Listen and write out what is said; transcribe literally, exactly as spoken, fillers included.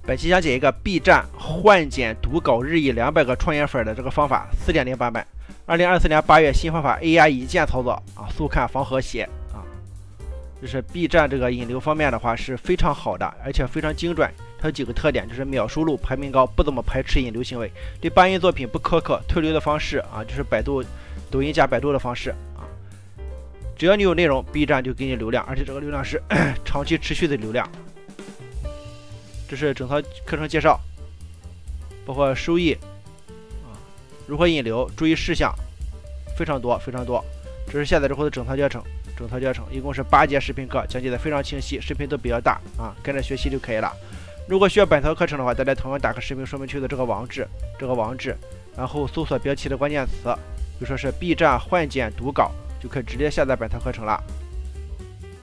本期讲解一个 B 站换减读稿日益两百个创业粉的这个方法 四点零 版本。二零二四年八月新方法 A I 一键操作啊，速看防和谐啊。就是 B 站这个引流方面的话是非常好的，而且非常精准。它有几个特点，就是秒输入、排名高，不怎么排斥引流行为，对八音作品不苛刻，推流的方式啊就是百度、抖音加百度的方式啊。只要你有内容 ，B 站就给你流量，而且这个流量是长期持续的流量。这是整套课程介绍，包括收益啊，如何引流，注意事项非常多非常多。这是下载之后的整套教程，整套教程一共是八节视频课，讲解的非常清晰，视频都比较大啊，跟着学习就可以了。如果需要本套课程的话，大家同样打开视频说明区的这个网址，这个网址，然后搜索标题的关键词，比如说是 B 站换减读稿，就可以直接下载本套课程了。